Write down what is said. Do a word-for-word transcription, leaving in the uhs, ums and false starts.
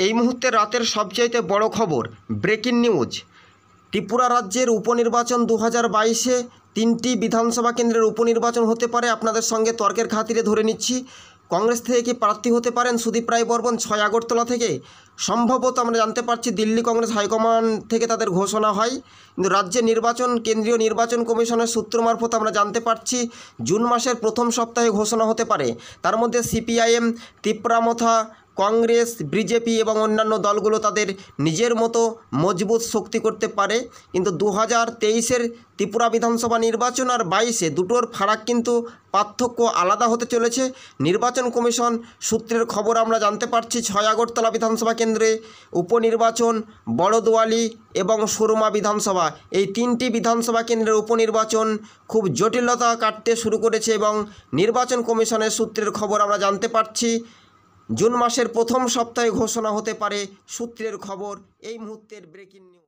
এই মুহূর্তে রাতের সবচাইতে বড় খবর, ব্রেকিং নিউজ। ত্রিপুরা রাজ্যের উপনির্বাচন দু হাজার বাইশে তিনটি বিধানসভা কেন্দ্রের উপনির্বাচন হতে পারে। আপনাদের সঙ্গে তর্কের খাতিরে ধরে নিচ্ছি, কংগ্রেস থেকে কি প্রার্থী হতে পারেন সুদীপ রায় বর্মন ছয় আগরতলা থেকে? সম্ভবত আমরা জানতে পারছি দিল্লি কংগ্রেস হাইকমান্ড থেকে তাদের ঘোষণা হয়, কিন্তু রাজ্যের নির্বাচন কেন্দ্রীয় নির্বাচন কমিশনের সূত্র মারফত আমরা জানতে পারছি জুন মাসের প্রথম সপ্তাহে ঘোষণা হতে পারে। তার মধ্যে সিপিআইএম, তীব্রামথা, কংগ্রেস, বিজেপি এবং অন্যান্য দলগুলো তাদের নিজের মতো মজবুত শক্তি করতে পারে। কিন্তু দু হাজার তেইশের ত্রিপুরা বিধানসভা নির্বাচন আর বাইশে দুটোর ফারাক কিন্তু পার্থক্য আলাদা হতে চলেছে। নির্বাচন কমিশন সূত্রের খবর আমরা জানতে পারছি ছয় আগরতলা বিধানসভা কেন্দ্রে উপনির্বাচন, বড়দোয়ালি এবং সুরমা বিধানসভা, এই তিনটি বিধানসভা কেন্দ্রের উপনির্বাচন খুব জটিলতা কাটতে শুরু করেছে এবং নির্বাচন কমিশনের সূত্রের খবর আমরা জানতে পারছি জুন মাসের প্রথম সপ্তাহে ঘোষণা হতে পারে। সূত্রের খবর, এই মুহূর্তের ব্রেকিং নিউজ।